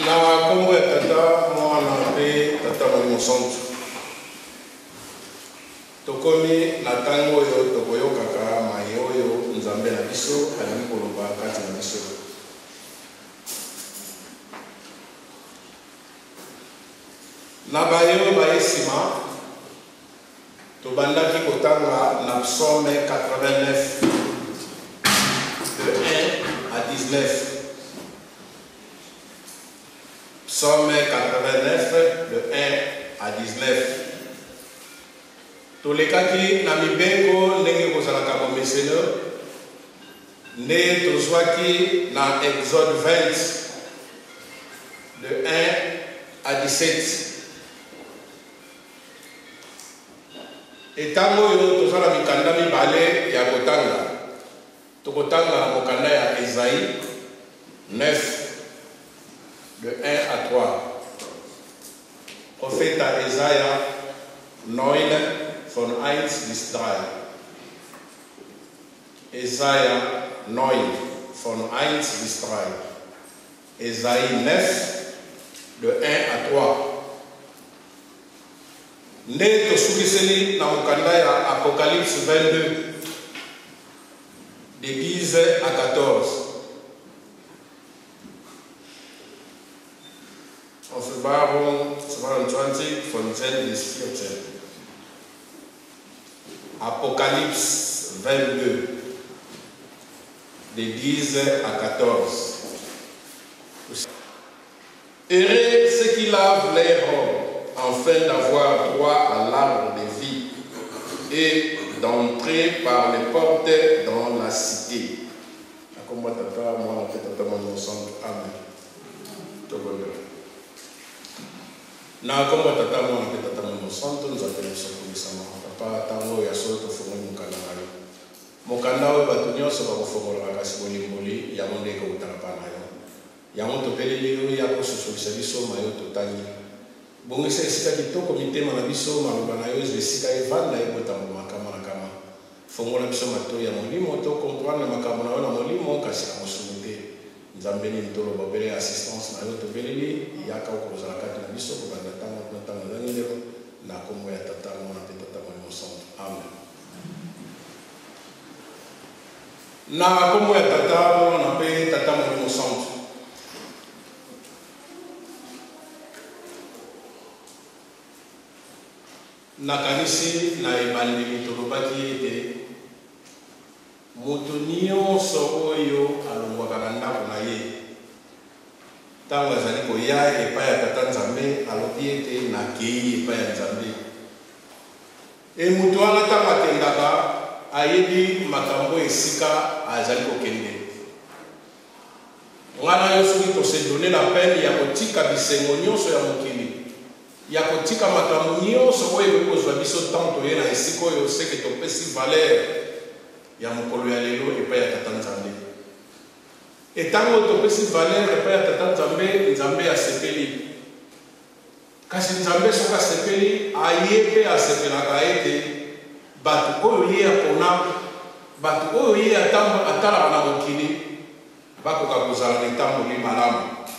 Na kombo ya tata mwana pe tata molimo santu. Tokomi na tango oyo tokoyokaka mai oyo nzambe na biso alingi koloba kati na biso. Na bayo baesima tobandaki kotanga na psaume 89 de 1 à 19. Psaume 89 de 1 à 19. Tolekaki na mibengo ndenge kozalaka bomeseno nde tozwaki na Exode 20 de 1 à 17. Etango oyo tozala mikanda mibale ya kotanga. Tokotanga na mokanda ya Esaïe 9 de 1 à 3. Prophète Esaïe 9 von 1 bis 3. Esaïe 9 von 1 bis 3. Esaïe 9 de 1 à 3. Nde tosukiseli na mokanda ya Apocalypse 22 de 10 à 14. Offenbarung 22 von 10 bis 14. Apocalypse 22 de 10 à 14. Heureux ceux qui lavent leurs robes afin d'avoir droit à l'arbre de vie et d'entrer par les portes dans la cité. Amen. Na kombo tata mwana pe tata mwana santo nous appelons ça pour sama papa tango ya soto fongo mukanda ngayo mukanda oyo bato nyonso bakofongola kasi bolimboli ya monde ko utaka na yo ya moto peleli oyo ya kososolisa biso mayo totangi bongisa esika kitoko mitema na biso maloba na yo esika evanda ekotambo makama na kama fongola biso mato ya molimo to comprendre makambo na yo na molimo kasi na mosumite nzambe ni ntolo babele assistance na yo to beleli yaka okozala kati na biso ko banda tango na tango na ngelo na kombo ya tata mwana pe tata molimo santo. Amen. Na kombo ya tata mwana pe tata molimo santo. Na kanisi na ebandeli tolobaki ete moto nyonso oyo alongwaka na ndako na ye ntango azali koya epai ya tata nzambe alobi ete nakei epai ya nzambe moto wana ntango akendaka ayebi makambo esika azali kokende wana yo soki tosedone na pene ya kotika bisengo nyonso ya mokili ya kotika makambo nyonso oyo ekoki kozwa biso ntango toye na esika oyo seke topesi valeur ya mokolo ya lelo epai ya tata nzambe etango topesi valeur epai ya tata nzambe nzambe asepeli kasi nzambe soki asepeli aye mpe asepelaka ete bato oyo ye apona bato oyo ye atalaka na mokili bakoka kozala na etamboli malamu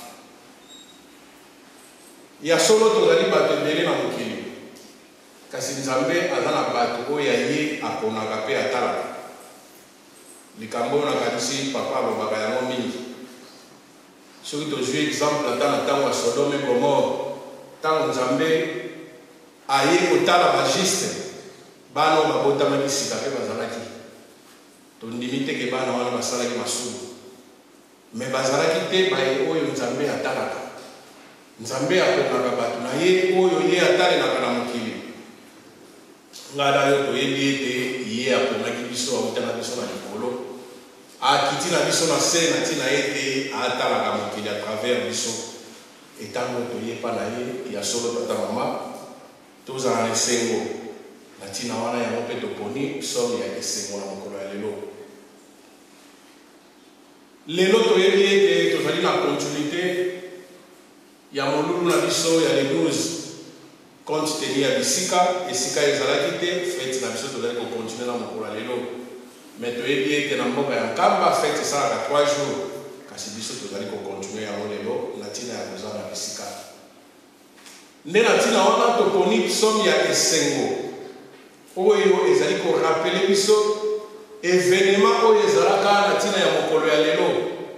ya solo tozali bato ebele na mokili kasi nzambe aza na bato oyo ye aponaka mpe atalaka likambo na kanisi papa alobaka yango mingi soki tozwi exemple ata na ntango ya Sodome Gomore ntango nzambe aye kotala bagiste bana oyo babotamaki sika mpe bazalaki tondimi teke bana wana basalaki masumu me bazalaki te baye oyo nzambe atalaka nzambe aponaka bato na ye oyo ye atalelaka na mokili ngala yo toyebi ete ye aponaki biso autana biso na likolo akiti na biso na se na ntina ete atalaka mokili à travers biso etango toyepa na ye ya solo tata mama tozala na esengo na ntina wana yango mpe toponi somme ya esengo na mokolo ya lelo lelo toyebi ete tozali na continuité ya molulu na biso ya le 12 compte tenu ya bisika esika ezalaki te fete na biso tozali kocontinue na mokolo ya lelo me toyebi ete na mboka ya nkamba fete esalaka 3 jours kasi biso tozali kocontinue yango lelo na ntina ya kozala bisika nde na ntina wana toponi psomi ya esengo oyo ezali korapele biso evenema oyo ezalaka na ntina ya mokolo ya lelo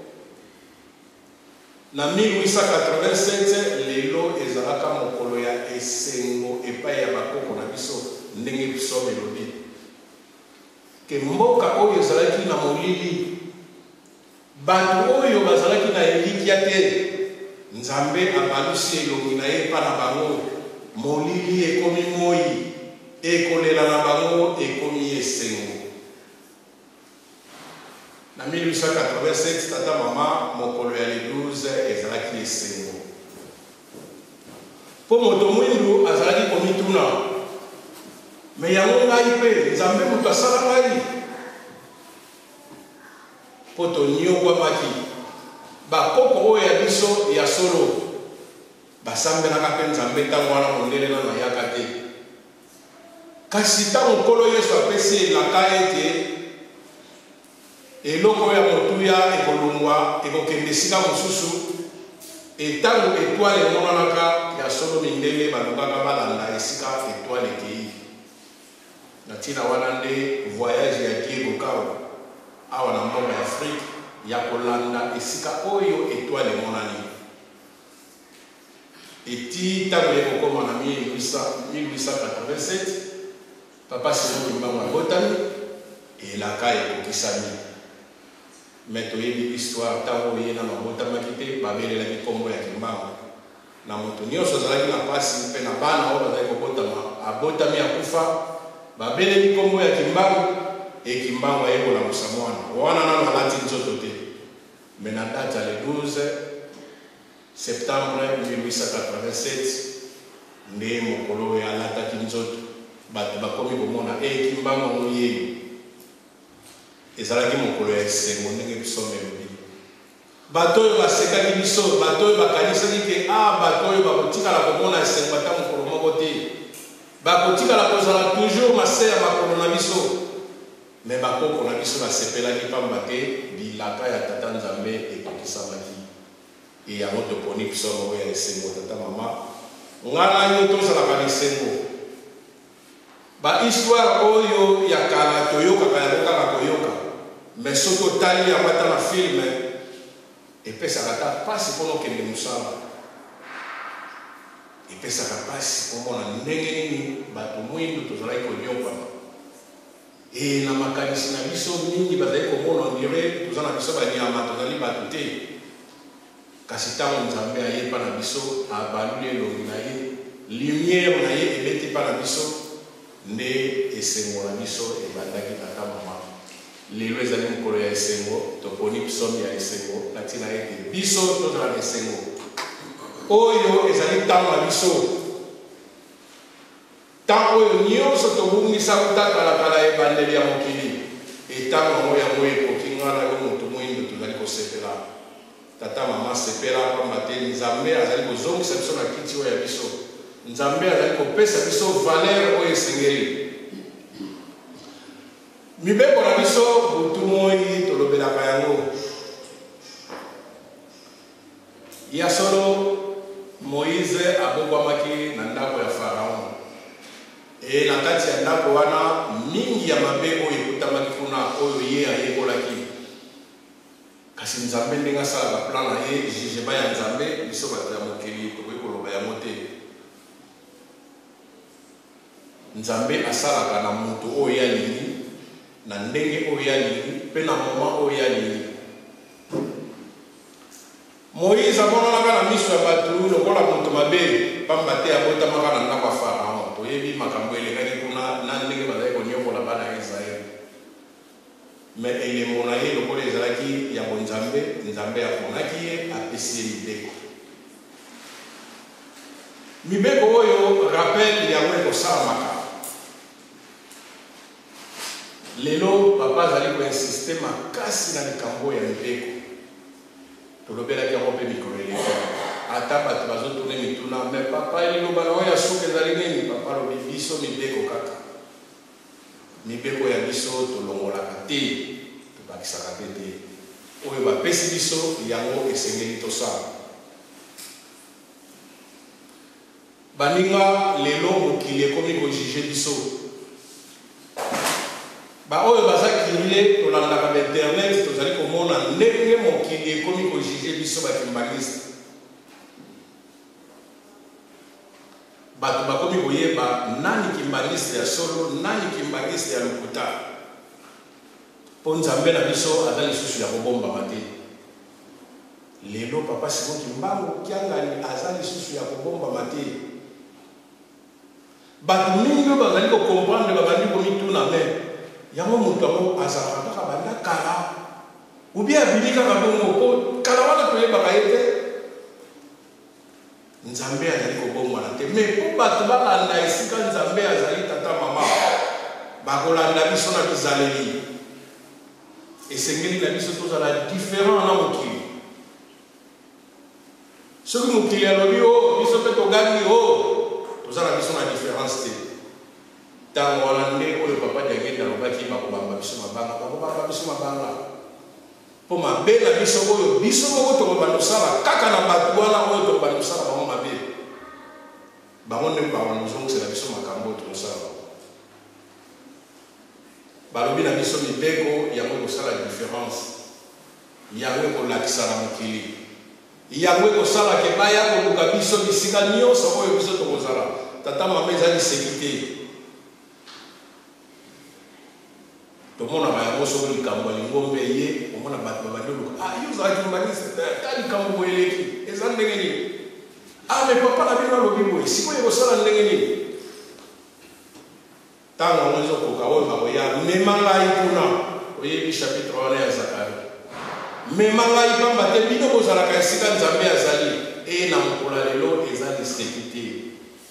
na 1887 lelo ezalaka mokolo ya esengo epai ya bakoko na biso ndenge psomi elobi ke mboka oyo ezalaki na molili bato oyo bazalaki na elikya te nzambe abalusi elongi na ye epa na bango molili ekomi moi ekolela na bango ekomi esengo na 1887 tata mama mokolo ya le 12 ezalaki esengo mpo moto mwindu azalaki komituna me yango ngai mpe nzambe moto asala ngai mpo toniokwamaki bakoko oyo ya biso ya solo basambelaka mpe nzambe ntango wana mondele nano ayaka te kasi ntango nkolo yesu apesi elaka ete eloko ya motuya ekolongwa ekokende esika mosusu etango etwale emonanaka ya solo mindele balongaka balanda esika etwale ekei na ntina wana nde voyage ya Diego Kao awa na mboka ya Afrique ya kolanda esika oyo etwale emonani eti ntango ekokoma na 1887 papa Simon Kimbangu abotami elaka ekokisami me toyebi histoire ntango ye nano abotamaki te babelelaki nkombo ya Kimbangu na moto nyonso azalaki na pasi mpe na bana oyo bazalaki kobotama abotami akufa babeleli nkombo ya Kimbangu Kimbangu ayekolamusa mwana wana nano alati nzoto te me na date ya le 12 septembre 1887 nde mokolo oyo alataki nzoto bato bakomi komona Kimbangu ngo yeyo ezalaki mokolo ya esengo ndenge psomi elobi bato oyo basekaki biso bato oyo bakanisaki ke bato oyo bakotikala komona esengo ata mokolo moko te bakotikala kozala toujours mase ya makolo na biso me bakoko na biso basepelaki pamba te bilaka ya tata nzambe ekokisamaki yango toponi psomi oyo ya esengo tata mama ngana yo tozalaka na esengo bahistoire oyo ya kala toyokaka yango kaka koyoka me soki otali yango ata na filme epesaka ata mpasi mpona okende mosala epesaka mpasi komona ndenge nini bato mwindu tozalaki konyokama na makanisi na biso mingi bazali komona ondire toza na biso banyama tozali bato te kasi ntango nzambe aye mpa na biso abaluli elongi na ye lumière na ye ebeti mpa na biso nde esengo na biso ebandaki tata mama lelo ezali mokolo ya esengo toponi psomi ya esengo na ntina ete biso tozala na esengo oyo ezali ntango na biso ntango oyo nyonso tobungisa kutakalakala ebandeli ya mokili etango yango yango ekoki ngana yo moto moyindo tozali kosepela tata mama sepela pamba te nzambe azali kozongisa biso na kiti oyo ya biso nzambe azali kopesa biso valeur oyo esengeli mibeko na biso butu moi tolobelaka yango ya solo Moïse abokwamaki na ndako ya Faraon na kati ya ndako wana mingi ya mabe oyo ekutamaki kuna oyo ye ayekolaki kasi nzambe ndenge asalaka plan na ye jugement ya nzambe biso bato ya mokili tokoki koloba yango te nzambe asalaka na moto oyo alingi na ndenge oyo alingi mpe na moma oyo alingi Moïse amonanaka na miso ya bato lokola moto mabe pamba te abotamaka na ndako ya Faraon toyebi makambo elekaki kuna na ndenge bazali konyokola bana ya Israele me elemo na ye lokola ezalaki ya bonzambe nzambe aponaki ye apesi ye mibeko oyo rappel yango ekosalamaka lelo papa azali koinsiste makasi na likambo ya mibeko tolobelaki yango mpe mikolo eleki ata bato bazotuna mituna me papa eliloba na oyo ya suka ezali nini papa alobi biso mibeko kaka mibeko ya biso tolongolaka te tobakisaka te oyo bapesi biso yango esengeli tosala. Baninga lelo mokili ekomi kojuge biso. Ba oyo baza kirile tolandaka ba internet tozali komona ndenge mokili ekomi kojuge biso bakimbaniste. Bato bakomi koyeba nani kimbaniste ya solo, nani kimbaniste ya lokuta. Po Nzambe na biso aza lisusu ya kobombama te. Lelo papa Simon Kimbangu Kiangani aza lisusu ya kobombama te. Bato mingi bazali ko comprendre babandi komituna me yango moto yango azalaka kaka banda kala ou bien abili kaka bongo po kala wana toyebaka ye te. Nzambe azali kobombana te me po bato balanda esika Nzambe azali tata mama bakolanda biso na bizaleli esengeli na biso tozala différent na mokili. Soki mokili alobi o biso mpe togangi o tozala biso na différence te. Ntango wana nde oyo papa Diakende alobaki bakobamba biso mabanga, bakobamba biso mabanga mpo mabe na biso oyo biso moko tokobanda kosala kaka na bato wana oyo tokobanda kosala bango mabe, bango nde bakobanda kozongisela biso makambo oyo tokosala. Balobi na biso mibeko yango ekosala différence, yango ekolakisa na mokili, yango ekosala ke baya koluka biso bisika nyonso oyo biso tokozala. Tata mama ezali sekite tomona bayango soko likambo ya lingombe ye omona bato babandi oluka yo ozalaki mbanisi ta likambo boyeleki eza ndenge nini me papa na bino alobi boye sikoyo ekosala ndenge nini. Ntango yango ezokoka oyo bakoya mema ngai kuna oyebi chapitre wana ya Zakari, mema ngai pamba te bino bozalaka esika Nzambe azali na mokolo lelo eza sekite.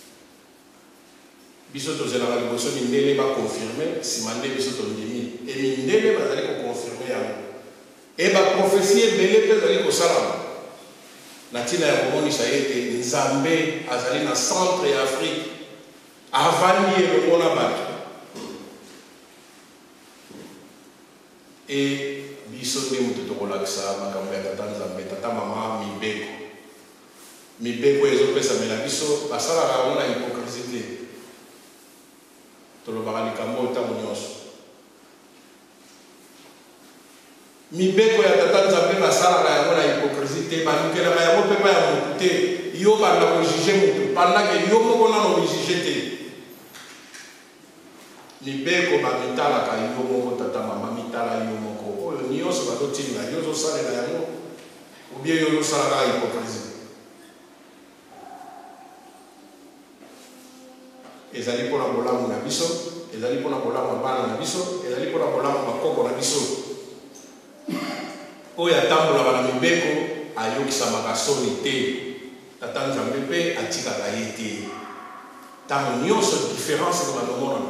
Biso tozelaka liboso mindele bakonfirme nsima nde biso tondimi mindele bazali kokonfirme yango baprofesi ebele mpe ezali kosalama na ntina ya komonisa ete Nzambe azali na centre ya Afrique avandi elongo na bato biso nde moto tokolakisa makambo ya tata Nzambe tata mama mibeko ezopesamela biso basalaka yango na hypocrisie te. Tolobaka likambo ntango nyonso mibeko ya tata Nzambe basalaka yango na hypocrisie te, balukelaka yango mpepa ya motu te, yo banda kojuge motu pandake yo moko nano ojuge te. Mibeko bamitalaka yo moko tata mama mitala yo moko oyo nyonso bazotinda yo ozosalela yango ubie yo ozosalaka hypocrisie. Ezali mpona bolamu na biso, ezali mpona bolamu bana na biso, ezali mpona bolamu bakoko na biso oyo atambolaka na mibeko ayokisamaka soni te. Tata Nzambe mpe atikaka ye te. Ntango nyonso différence na banomonana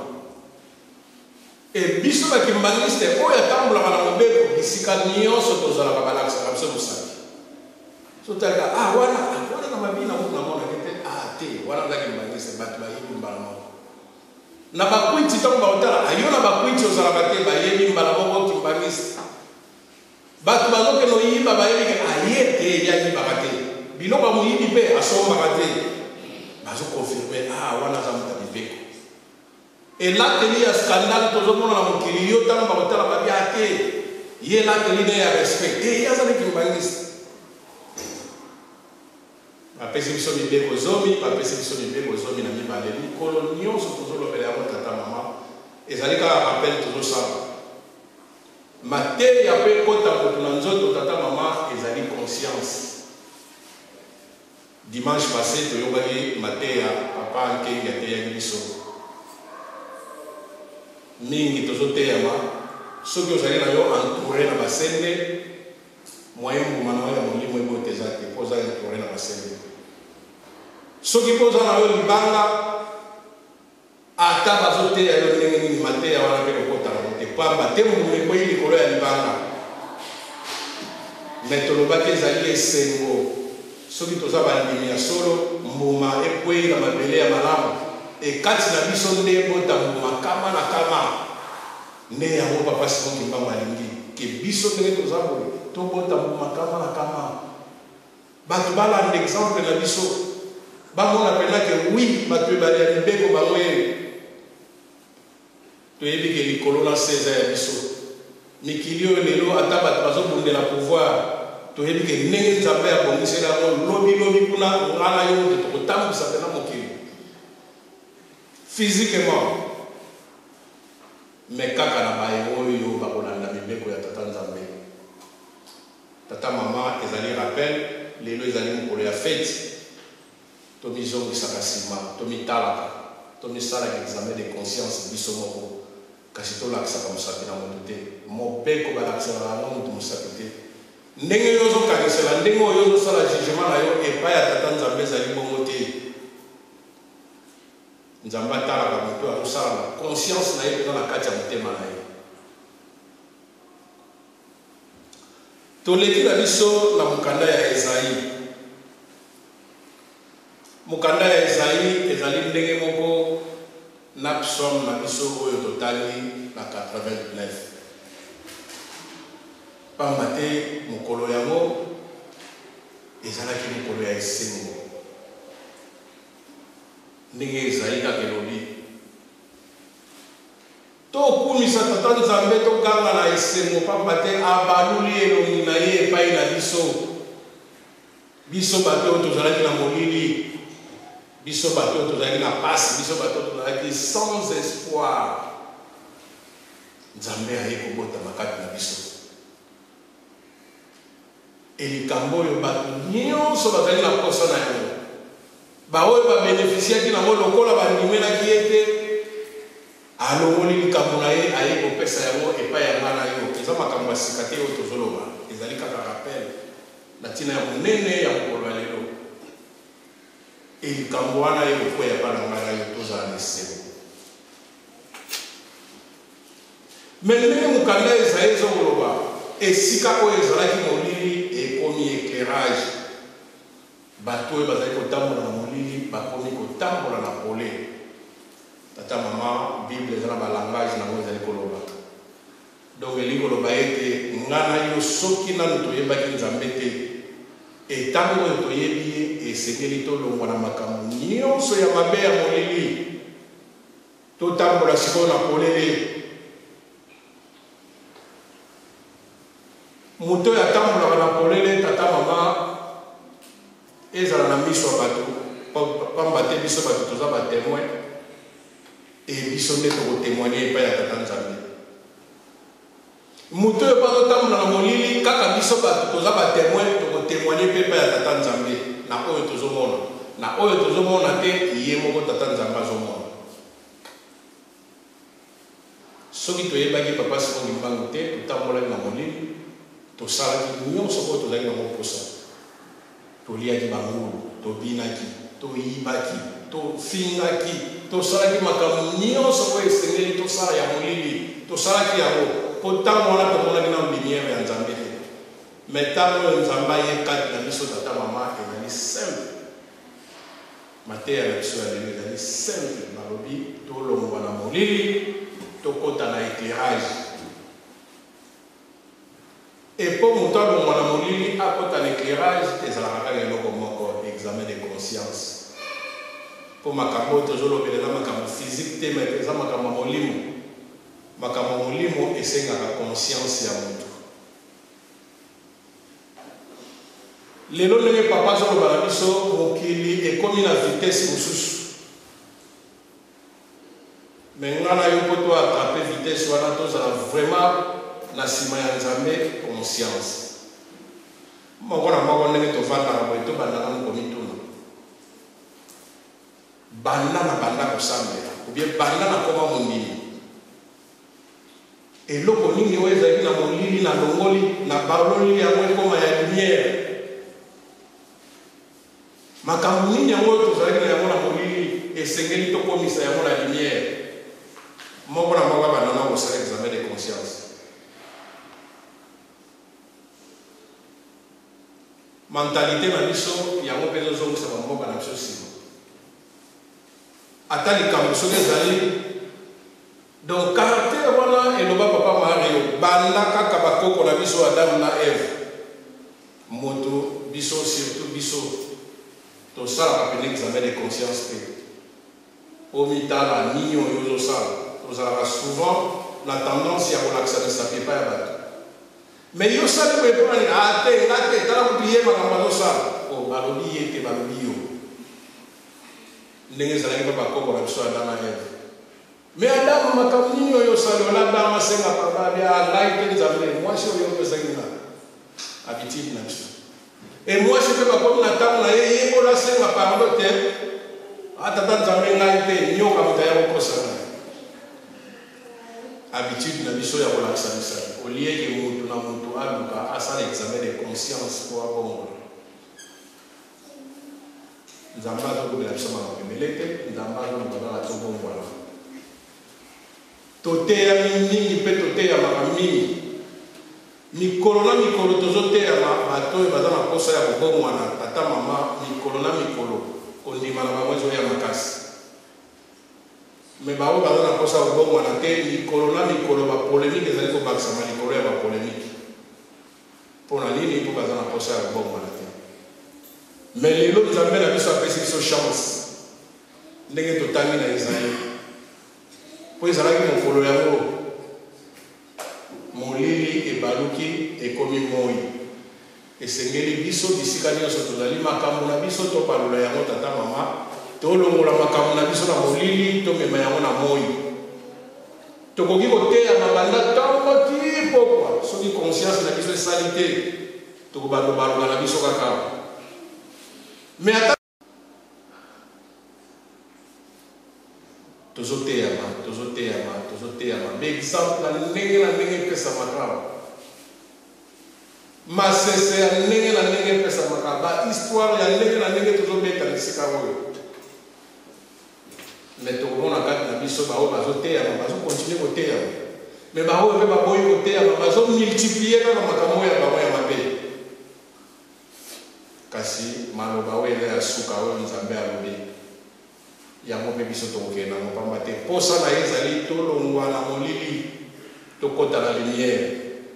biso bakimbaniste oyo atambolaka na mobeko bisika nyonso tozalaka balakisaka biso mosaki sotalaka wana na mabina moto namonaki te te wana ndakimbaniste bato bayebi mbala moko na bakwiti ntango baotala ayo na bakwiti ozalaka te bayebi mbala moko kimbaniste. Bato bazokende oyiba bayebi ke aye te yayibaka te biloko ya moyibi mpe asombaka te bazokonfirme wana aza moto ya mibeko. Elateli ya skandale tozomona na mokili yo ntango bakotala babi te ye elateli ne ya respect te ye azali kimbaniste. Bapesi biso mibeko zomi, bapesi biso mibeko zomi na mibale mikolo nyonso tozolobela yango tata mama ezali kaka rappel tozosala mateya mpe ekota moto na nzoto tata mama ezali conscience. Dimanche passé toyokaki mateya papa nkengi ateyaki biso mingi tozoteyama soki ozali na yo entouré na basende moyen mbuma na yo ya molimo ebote eza te mpo oza entouré na basende. Soki mpo oza na yo libanga ata bazoteya yo ndenge nini mateya wana mpe kokotana mote pamba te mbuma ekoyi likolo ya libanga me tolobaki ezali esengo soki toza bandimi ya solo mbuma ekwei na mabele ya malamu ekati na biso nde ebota mbuma kama na kama nde yango papa Simon Kimbangu alingi ke biso ndenge toza boye tobota makama na kama bato bala exemple na biso bamona pena ke oui bato ebale ya mibeko bango ye toyebi ke likolo na 16 ya biso mikili oyo lelo ata bato bazobundela pouvoir toyebi ke ndenge nzambe abongisela yango lobi kuna ngana yo tokotambwisa pena mokili physiquement mais kaka na baye oyo bakolanda mibeko ya tata nzambe tata mama ezali rappel lelo ezali mokolo ya fete tomizongisaka nsima tomitalaka tomisalaka examen de conscience biso moko kasi tolakisaka mosapi na moto te mobeko balakisaka yango moto mosapi te ndenge yo ozokanisela ndenge oyo ozosala jugement na yo epai ya tata nzambe ezali bongo te nzambe atalaka moto azosala na conscience na ye mpenza na kati ya motema na ye toleki na biso na mokanda ya Ezaïe. Mokanda ya Ezaïe ezali ndenge moko na psaume na biso oyo totali na 89. Pamba te mokolo yango ezalaki mokolo ya esengo. Ndenge Ezaïe kaka elobi tokumisa tata nzambe tokanga na esengo pamba te abaluli elongi na ye epai na biso bato oyo tozalaki na molili, biso bato oyo tozalaki na pasi, biso bato oyo tozalaki sans espoir. Nzambe aye kobotama kati na biso elikambo oyo bato nyonso bazali na poso na yango baoyo babénéficiaki nango lokola bandimelaki ye te alongoli likambo na ye aye kopesa yango epai ya nga na yo. Eza makambo ya sika te oyo tozoloba, ezali kaka rappel na ntina ya monene ya mokolo ya lelo. Elikambo wana ye kokwea epai na nga na yo tozala na esengo. Me ndenge mokanda Ezaïe ezokoloba esika oyo ezalaki molili ekomi éclairage. Bato oyo bazali kotambola na molili bakomi kotambola na pole. Tata mama Bible eza na balangage nango ezali koloba. Donc elingi koloba ete nga na yo soki nanu toyebaki nzambe te etango oyo toyebi ye esengeli tolongwa na makambo nyonso ya mabe ya molili totambola sikoyo na polele. Moto oyo atambolaka na polele tata mama ezala na miso ya bato pamba te biso bato toza batemoin et biso nde tokotémoigner epai ya tata nzambe. Moto oyo bazotambola na molili kaka biso bato toza batemoin tokotémoigner mpe epai ya tata nzambe na oyo tozomona, na oyo tozomona te ye moko tata nzambe azomona. Soki toyebaki papa Simon Mbangu te totambolaki na molili tosalaki nyonso oyo tozalaki nango posa, toliaki bangulu, tobinaki, toyibaki, tofingaki, tosalaki makambo nyonso oyo esengeli tosala ya molili tosalaki yango mpo ntango wana tomonaki na lumière ya nzambe te. Me ntango oyo nzambe aye kati na biso tata mama ezali simple, mateya na biso ya lelo ezali simple. Nalobi tolongwa na molili tokota na éclairage. Et pour mon temps, mon amolili a côté l'éclairage, et ça la rappelle un examen de conscience. Pour ma camo, toujours le ma camo physique, mais ça ma camo molimo. Ma camo molimo et c'est la conscience ya mon tout. Les lots de papa sur le balabiso, mon kili est comme une vitesse au sous. Mais on a eu pour toi attraper vitesse, on a vraiment. Na sima ya nzambe conscience. Moko na moko ndenge tovanda na boye tobandaka moko mituna. Banda na banda kosambela. Ou bien banda na koma mondimi. Eloko nini oyo ezalaki na molili na longoli na baloli yango ekoma ya lumière. Makambo nini yango oyo tozalaki na yango na molili esengeli tokomisa yango na lumière. Moko na moko banda na kosala examen de conscience. Mentalité na biso yango mpe ezozongisa bamboka na biso nsima ata likambo soki ezali. Donc caractère wana eloba papa Mario banda kaka bakoko na biso Adamu na Eve moto biso surtout biso to sala ka examen de conscience pe au mitala nini oyo sala to sala souvent la tendance ya relaxer ne sapait pas ya bato mais yo sala pe pour ni ate ngate tala ko biye makambo sala o balobi yete balobi yo ndenge zala ki ba ko ba biso adama eve mais Adam makambo nini oyo sala la ba masenga papa bia ngai te nzambe moi je yo kozangina habitude na biso et moi je peux pas comme na tamu na ye ko la senga pardon te atata nzambe ngai te nyoka mutaya ko kosana habitude na biso ya kolakisa misala au lieu que mutu na mutu aluka asala examen de conscience pour abongo nzambe azokobela biso makambo ebele te nzambe azolobaka tobongola toteya mingi mpe toteyamaka mingi mikolo na mikolo tozoteyama bato oyo baza na posa ya kobongwana tata mama mikolo na mikolo kondima na bango ezoya makasi me baoyo baza na posa ya kobongwana te mikolo na mikolo bapolémike ezali kobakisama likolo ya bapolémike mpo na nini mpo baza na posa ya kobongwana te me lelo nzambe na biso apesi biso chance ndenge totangi na Isaïe mpo ezalaki mokolo yango molili ebaluki ekomi moi esengeli biso bisika nyonso tozali makambo na biso topalola yango tata mama tolongola makambo na biso na molili tomema yango na moi tokoki koteya mabanda ntango ti pokwa soki conscience na biso esali te tokobaloba na biso kaka me ata tozoteyama me exemple na ndenge epesamaka masese ya ndenge na ndenge epesamaka bahistoire ya ndenge na ndenge tozobeta lisika oyo me tokomona kati na biso baoyo bazoteyama bazokontinue koteyama me baoyo mpe baboyi koteyama bazomultiplie kaka makambo ya bango ya mabe kasi maloba oyo eza ya suka oyo nzambe alobi yango mpe biso tokokende nango pamba te posa na ye ezali tolongwa na molili tokɔta na lumière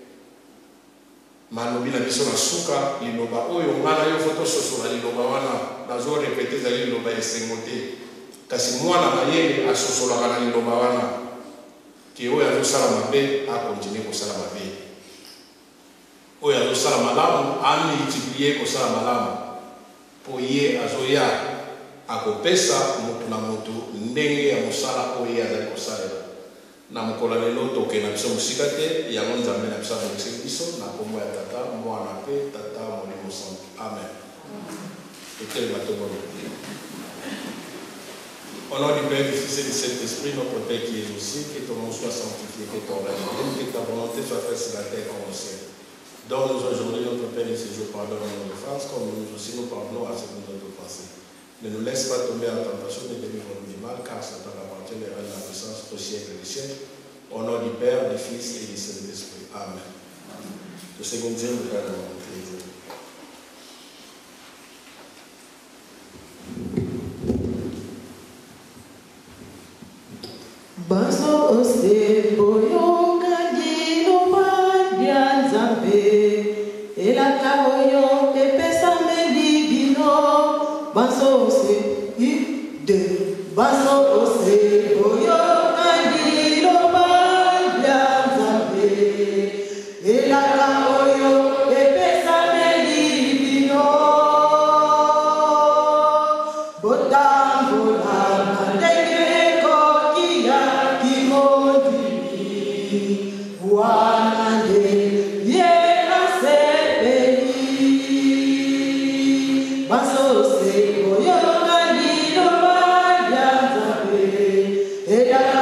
malobi na biso na suka liloba oyo nga na yo fo tososola liloba wana nazorepete ezali liloba esengo te kasi mwana mayele asosolaka na liloba wana ke oyo azosala mabe akontinue kosala mabe oyo azosala malamu amultiplie kosala malamu mpo ye azoya akopesa motu na motu ndenge ya mosala oyo ye azali kosalela na mokolo lelo tokende na biso mosika te yango nzambe na biso abongisi biso na kombo ya tata mwana mpe tata molimo santu amen totelema tobona. Au nom du Père, du Fils et du Saint-Esprit, notre Père qui est aussi, que ton nom soit sanctifié, que ton règne vienne, que ta volonté soit faite sur la terre comme au ciel. Donne-nous aujourd'hui notre Père et ce jour, pardonne-nous nos offenses, comme nous aussi nous pardonnons à ceux qui nous ont offensés. Ne nous laisse pas tomber en tentation, mais délivre-nous du mal, car Satan appartient les règnes de la puissance au siècle des siècles. Au nom du Père, du Fils et du Saint-Esprit. Amen. Le second Dieu, le Père de la volonté. Baso ose boyoka dino madia nzambe elaka oyo epesa meligino baso ose ide baso ose boyoka dino madia nzambe elaka oyo epesa meligino botambola na ndenge Baso se boyo na dino ma ya zabe,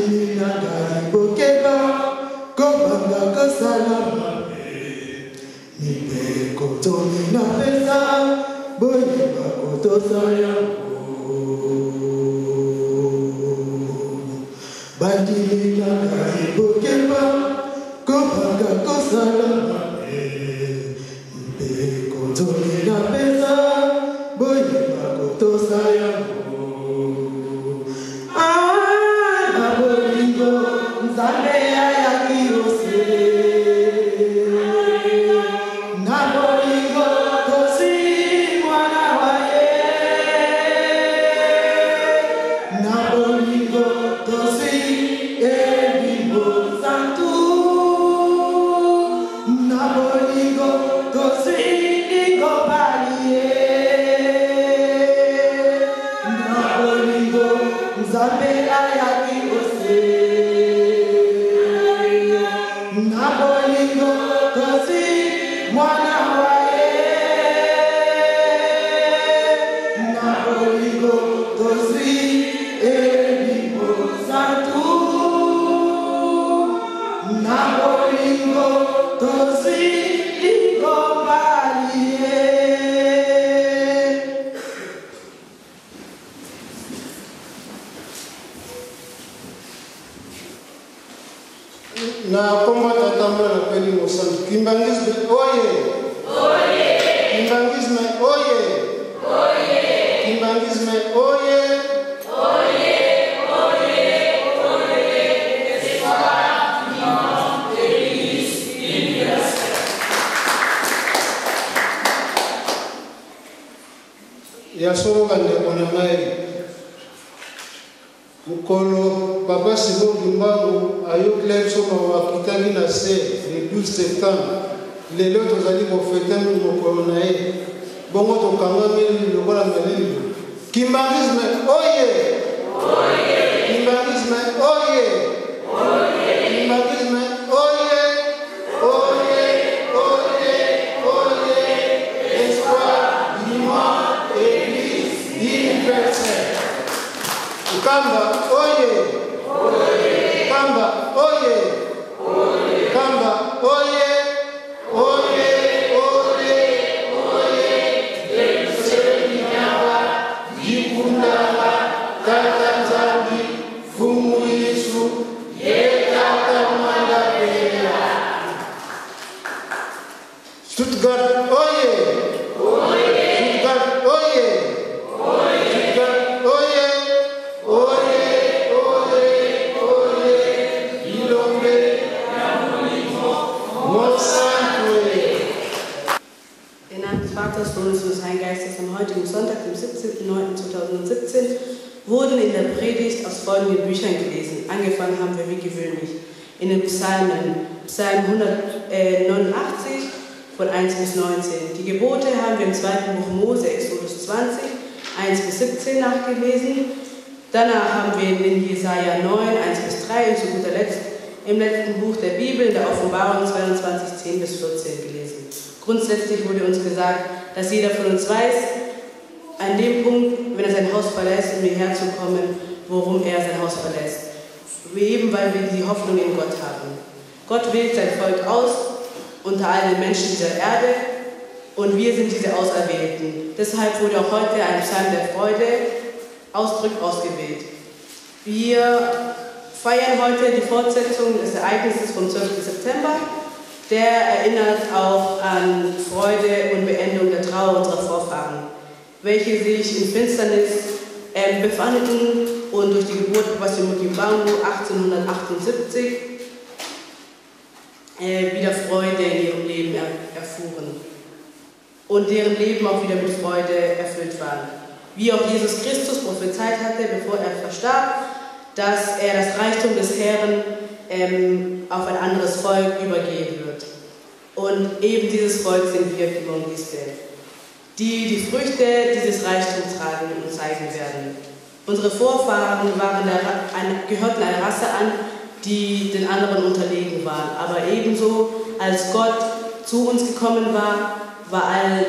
bandini na ngai bokeba kobanga kosalama nipe kotomi na pesa boyeba kotosa yango bandini na ngai bokeba kobanga kosalama nipe kotomi na pesa boyeba kotosa yango Na komba tatamba na peli mosantu. Kimbangisme oye! Oye! Kimbangisme oye! Oye! Kimbangisme oye! Oye! Oye! Oye! Espoir, Union, Église, Université. Ya solo kande kona mai. Mukolo Papa Simon Gimbangu ayo clair soma wakitaki na se le 12 septembre lelo tozali kofete mokolo na ye bongo tokangami lokola meleli kimbangisme oye oye kimbangisme oye oye kimbangisme oye oye oye oye espoir Union Église universelle Kamba oye oye Kamba oye oye Kamba oye oye oye oye Seminyawa Jikundala Katanzambi Fumu Yesu Yekata Mandapea Stuttgart oye oye Stuttgart oye oye Stuttgart oye oye oye oye Ilombe Yamunimo Mosantwe. Im Namen des Vaters, Sohnes und des Heiligen Geistes am heutigen Sonntag, dem 17.09.2017, wurden in der Predigt aus folgenden Büchern gelesen. Angefangen haben wir wie gewöhnlich in den Psalmen, Psalm 189 von 1 bis 19. Die Gebote haben wir im 2. Buch Mose, Exodus 20, 1 bis 17 nachgelesen. Danach haben wir in Jesaja 9, 1 bis 3 und zu guter Letzt im letzten Buch der Bibel, in der Offenbarung 22, 10 bis 14 gelesen. Grundsätzlich wurde uns gesagt, dass jeder von uns weiß, an dem Punkt, wenn er sein Haus verlässt, um hierher zu kommen, worum er sein Haus verlässt. Eben weil wir die Hoffnung in Gott haben. Gott wählt sein Volk aus unter allen Menschen dieser Erde und wir sind diese Auserwählten. Deshalb wurde auch heute ein Psalm der Freude ausgewählt. Wir feiern heute die Fortsetzung des Ereignisses vom 12. September. Der erinnert auch an Freude und Beendung der Trauer unserer Vorfahren, welche sich in Finsternis befanden und durch die Geburt von Simon Gimbangu 1878 wieder Freude in ihrem Leben erfuhren und deren Leben auch wieder mit Freude erfüllt waren. Wie auch Jesus Christus prophezeit hatte, bevor er verstarb, dass er das Reichtum des Herrn auf ein anderes Volk übergeben wird. Und eben dieses Volk sind wir Fimongiste, die die Früchte dieses Reichtums tragen und zeigen werden. Unsere Vorfahren gehörten einer Rasse an, die den anderen unterlegen war. Aber ebenso, als Gott zu uns gekommen war, war all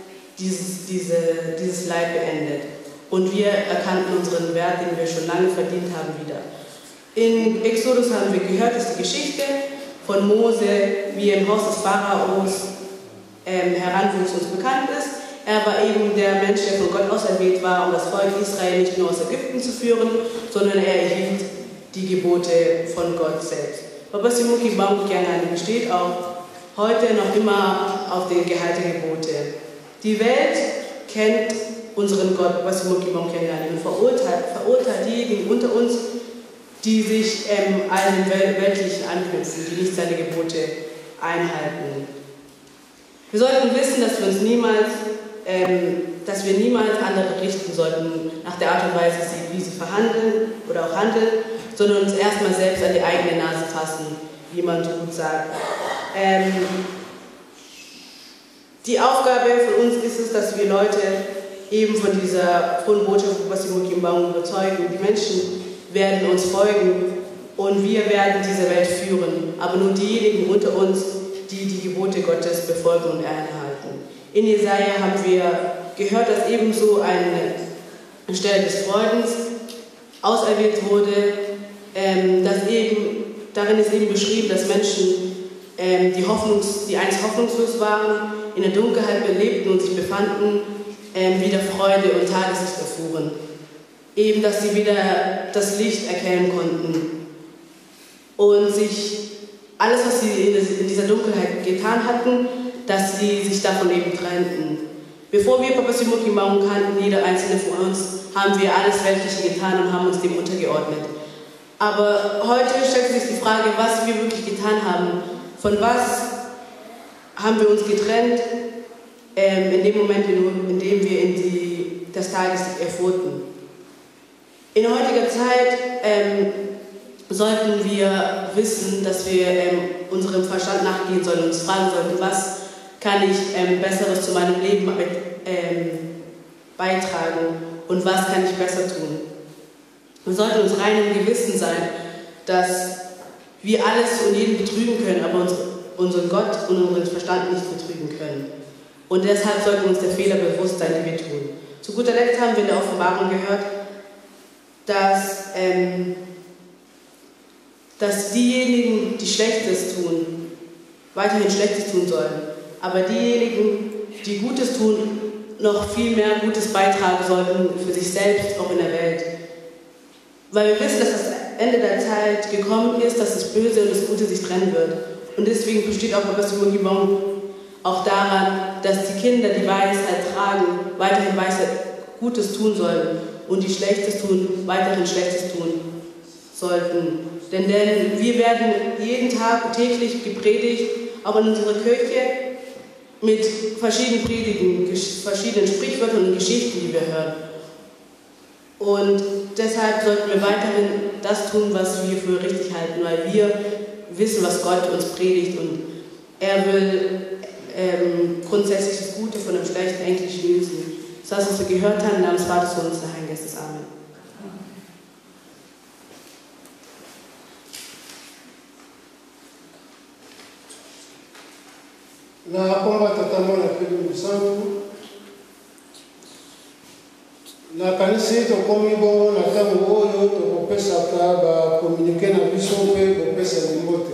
dieses Leid beendet. Und wir erkannten unseren Wert, den wir schon lange verdient haben, wieder. In Exodus haben wir gehört, dass die Geschichte von Mose, wie er im Haus des Pharaos heranwuchs, uns bekannt ist. Er war eben der Mensch, der von Gott auserwählt war, um das Volk Israel nicht nur aus Ägypten zu führen, sondern er erhielt die Gebote von Gott selbst. Papa Simuki Bambukiangani besteht auch heute noch immer auf den Gehalt der Gebote. Die Welt kennt unseren Gott, Papa Simuki Bambukiangani, und verurteilt diejenigen unter uns, die sich an den Weltlichen anknüpfen, die nicht seine Gebote einhalten. Wir sollten wissen, dass wir niemals andere richten sollten nach der Art und Weise, wie sie verhandeln oder auch handeln, sondern uns erstmal selbst an die eigene Nase fassen, wie man so gut sagt. Die Aufgabe von uns ist es, dass wir Leute eben von dieser frohen Botschaft von Basimuki Mbang überzeugen. Die Menschen werden uns folgen und wir werden diese Welt führen, aber nur diejenigen unter uns, die die Gebote Gottes befolgen und einhalten. In Jesaja haben wir gehört, dass ebenso eine Stelle des Freudens auserwählt wurde, darin ist eben beschrieben, dass Menschen, die einst hoffnungslos waren, in der Dunkelheit lebten und sich befanden, wieder Freude und Tageslicht erfuhren. Eben, dass sie wieder das Licht erkennen konnten und sich alles, was sie in dieser Dunkelheit getan hatten, dass sie sich davon eben trennten. Bevor wir Papa Simuki Mbang kannten, jeder einzelne von uns, haben wir alles Weltliche getan und haben uns dem untergeordnet. Aber heute stellt sich die Frage, was wir wirklich getan haben. Von was haben wir uns getrennt, in dem Moment, in dem wir das Tageslicht erfuhrten. In heutiger Zeit sollten wir wissen, dass wir unserem Verstand nachgehen sollen und uns fragen sollten, was kann ich Besseres zu meinem Leben beitragen und was kann ich besser tun. Wir sollten uns rein im Gewissen sein, dass wir alles und jeden betrügen können, aber unseren Gott und unseren Verstand nicht betrügen können. Und deshalb sollten uns der Fehler bewusst sein, die wir tun. Zu guter Letzt haben wir in der Offenbarung gehört, dass diejenigen, die Schlechtes tun, weiterhin Schlechtes tun sollen. Aber diejenigen, die Gutes tun, noch viel mehr Gutes beitragen sollten für sich selbst, auch in der Welt. Weil wir wissen, dass das Ende der Zeit gekommen ist, dass das Böse und das Gute sich trennen wird. Und deswegen besteht auch Papa Simuki Mbang auch daran, dass die Kinder die Weisheit tragen, weiterhin Gutes tun sollen und die Schlechtes tun, weiterhin Schlechtes tun sollten. Denn wir werden jeden Tag täglich gepredigt, auch in unserer Kirche, mit verschiedenen Predigen, verschiedenen Sprichwörtern und Geschichten, die wir hören. Und deshalb sollten wir weiterhin das tun, was wir für richtig halten, weil wir wissen, was Gott uns predigt und er will grundsätzlich das Gute von dem Schlechten eigentlich lösen. Das, was wir gehört haben, namens Vaters, Sohnes und Heiligen Geistes. Amen. Na komba tata mwana Pedro Santo na kanisa tokomi bongo na ntango oyo tokopesaka bakomunike na biso mpe kopesa limbote.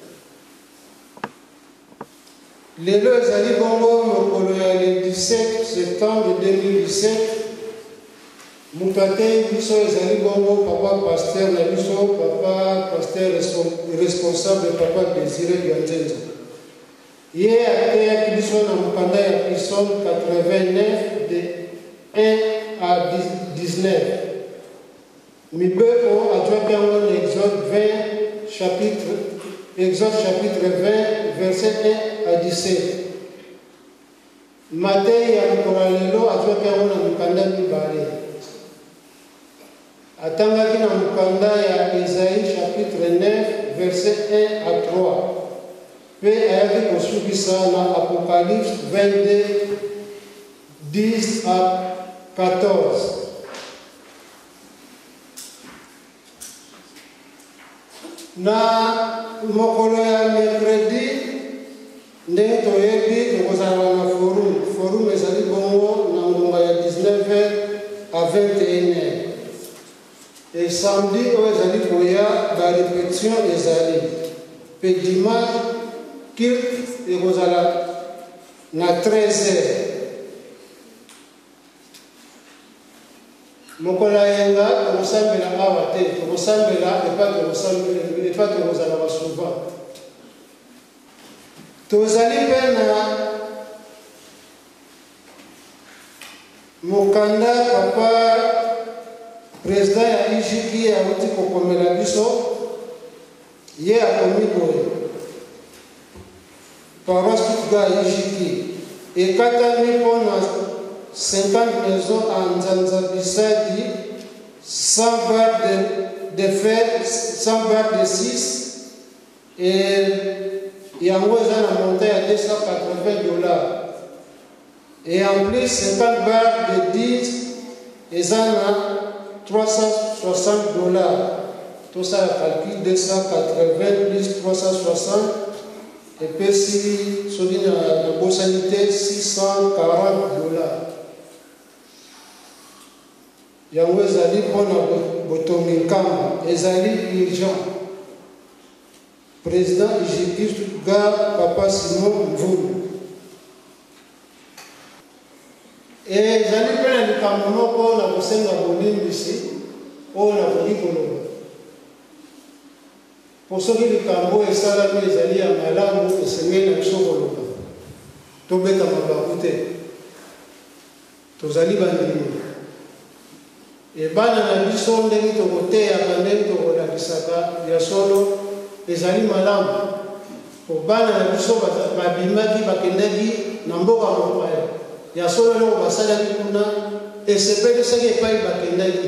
Lelo ezali bongo mokolo ya le 17 septembre 2017 moto atei biso ezali bongo papa pasteur na biso, papa pasteur responsable papa Désiré Ganzenza. Ye ateyaki biso na mokanda ya Psalm 89 de 1 à 19. Mibeko azwaki yango na Exode chapitre 20 verset 1 à 17. Matei ya mokolo lelo azwaki yango na mokanda mibale. Atangaki na mokanda ya Esaïe chapitre 9 verset 1 à 3. Pe ayaki kosukisa na Apocalypse 22 10 à 14. Na mokolo ya mercredi ndenge toyebi tokozala na forum ezali bongo na ngonga ya 19h à 21h. Et samedi, ezali koya ba répétition ezali. Pe dimanche, kilt ekozala na 13h. Mokola yenga tokosambela awa te, tokosambela epa tokozala basouvent. Tozali mpe na mokanda papa président ya IJK awuti kokomela biso ye akomi boye paroisse tutuga ya IJK ekatami mpona 50 maisons en Nzanza-Bisadi, 100 barres de fer, 100 barres de 6 et yango eza na montant ya $280. Et en plus 50 barres de 10 eza na $360. Tout ça calcul 280 plus 360 et puis si soki na bosanité $640. Yango ezali mpona botongi nkamba ezali urgent. Président IJP Stuttgart Papa Simon Mvulu. Ezali mpe na likambo moko na kosenga bolimbisi oyo nakoki koloba. Po soki likambo esalami ezali ya malamu esengeli na biso koloba. Tobeta mabaku te. Tozali bandimi. Bana na biso ndenge tokoteyaka ndenge tokolakisaka ya solo ezali malamu. Po bana na biso babimaki bakendaki na mboka mopaya ya solo eloko basalaki kuna esepelisaki epai bakendaki.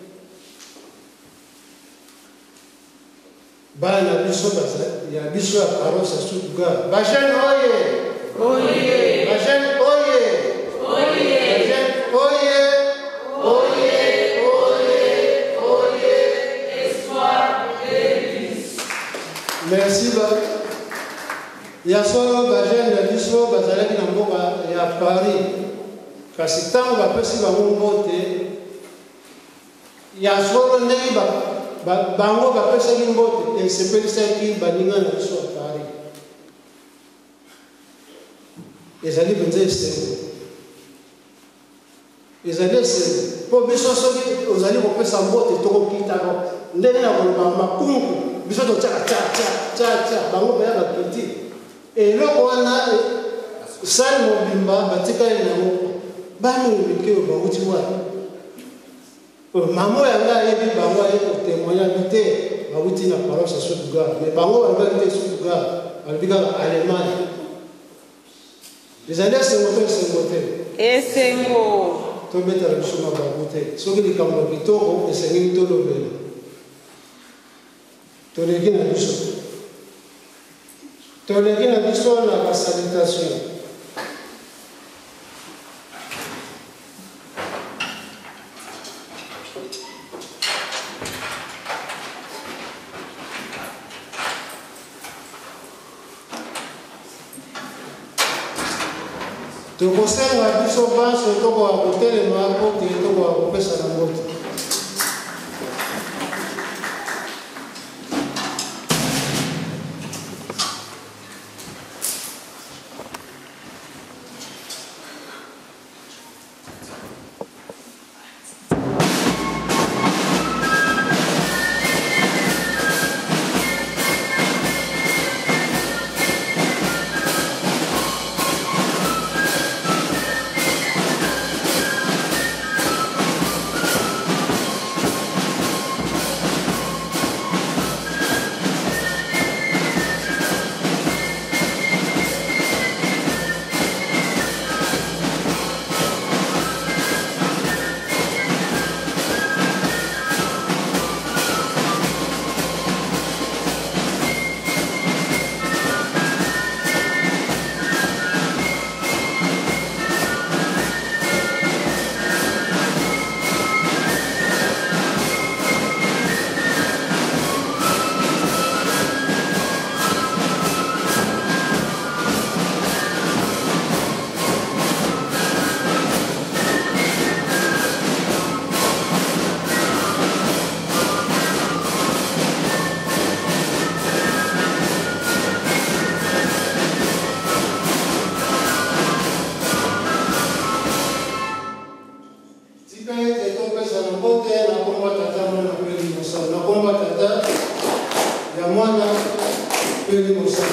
Bana na biso ya biso ya paroisse ya Stuttgart. Bajene oye! Oye! Bajene oye! Oye! Bajene oye! Oye! Merci. Ya solo bajene na biso bazalaki na mboka ya Paris. Kasi ntango bapesi bango mbote ya solo ndenge bango bapesaki mbote esepelisaki baninga na biso ya Paris. Ezali mpenza esengo. Ezali esengo. Po biso soki ozali kopesa mbote tokokitaka ndenge na koloba makungu biso totyaka bango baya bapeti eloko wana sali mobimba batikali nango bana mike oyo bauti wana mama yanga ayebi bango aye kotémoignaki te bauti na paroisse ya Stuttgart mais bango balobaki te Stuttgart balobi kaka Allemagne. ezali esengo to esengo te esengo tobetala biso mabaku te soki likambo ya kitoko esengeli tolobela toleki na biso na basalutation. Tokosenga biso banso tokoka kotelema po te tokoka kopesa na mbote. mwana peli mosala.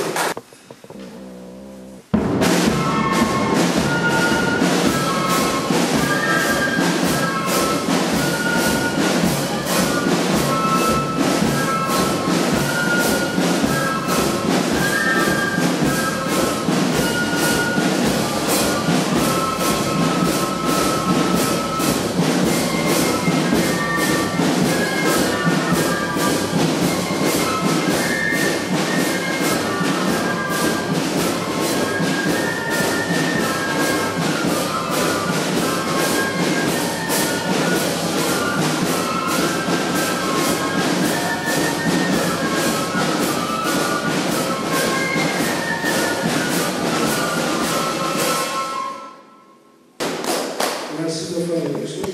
Merci de faire les choses.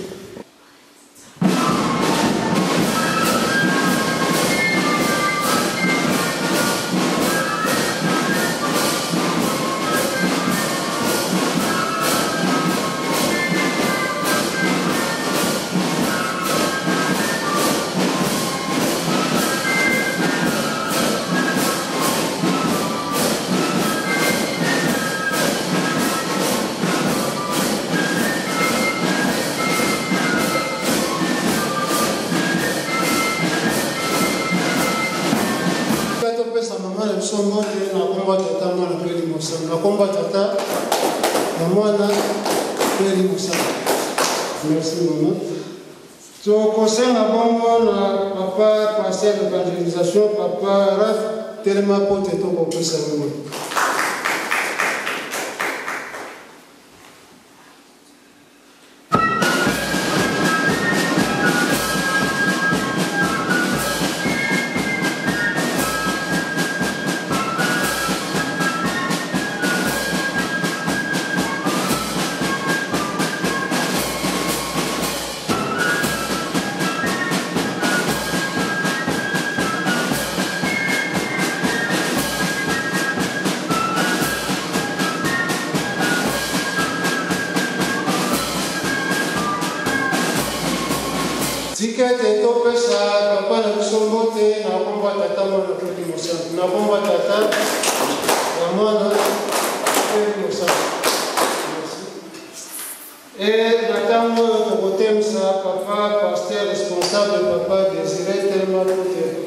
Merci maman. Donc, concernant papa, pasteur d'évangélisation, papa Raph, tellement pour te tomber pour savoir. Tikete topesa papa na biso mbote na komba tata mwana peli mosala na komba tata na mwana peli mosala. Et na tango tokotemisa papa pasteur responsable papa Désiré tellement pote.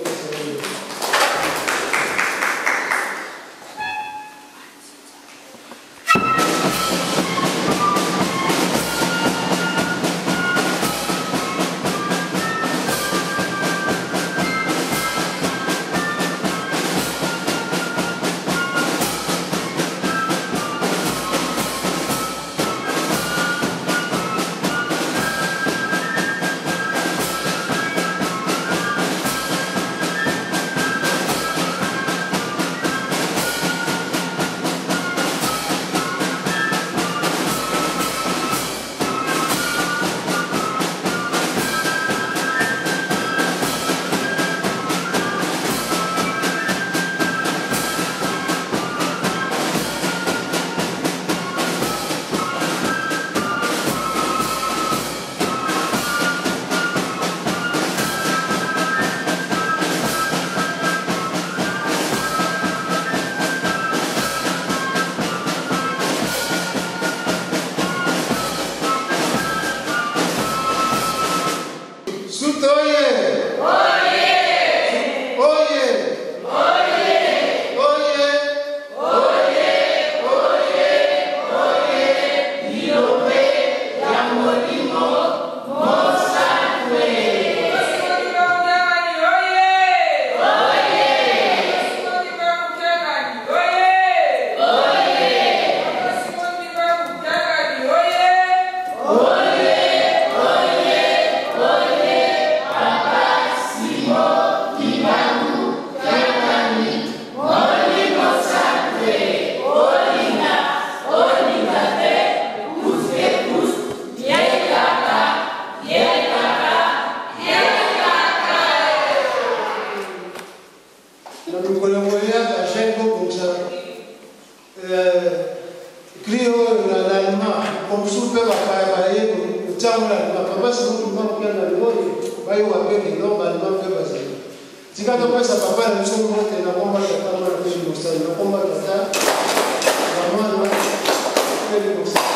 tika topesa papa na biso mbote na komba tata mwana mpe limosali na komba tata na mwana mpe limosali